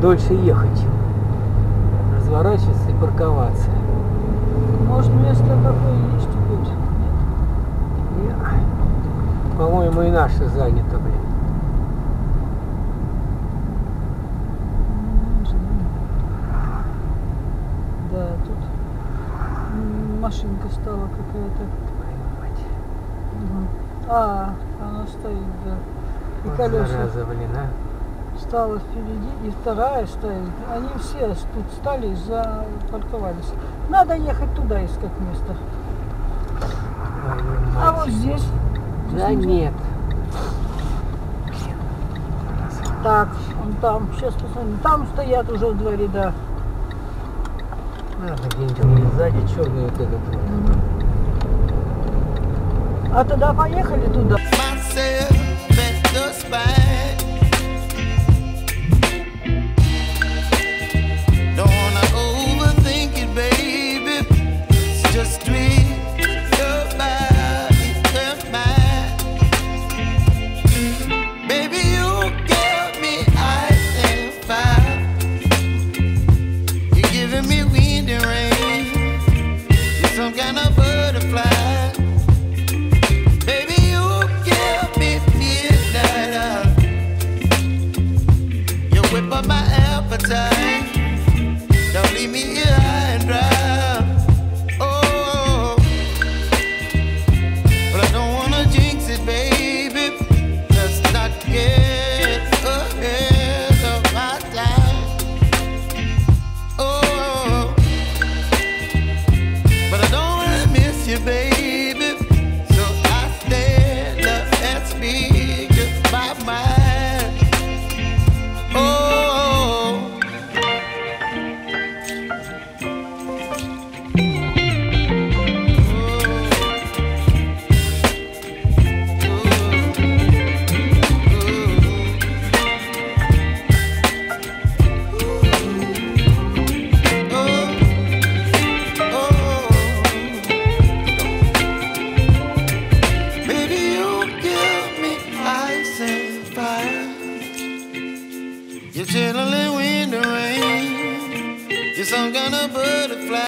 дольше ехать, разворачиваться и парковаться. Может, место какое есть тут? Нет? По-моему, и наше занято, блин. Не знаю. Да, тут машинка стала какая-то. А, она стоит, да. И Вот колеса. зараза, блин, а. Стала впереди, и вторая стоит. Они все тут стали и запарковались. Надо ехать туда, искать место. Ой, А вот здесь? Да нет. Так, он там. Сейчас посмотрим. Там стоят уже в дворе, да. Где-нибудь сзади черный вот этот. А тогда поехали туда. Don't leave me here high and dry. Oh, but I don't wanna jinx it, baby. Let's not get ahead of my time. Oh, but I don't wanna miss you, baby. So I stand up and speak just my mind. You're chilling in the rain. You're some kind of butterfly.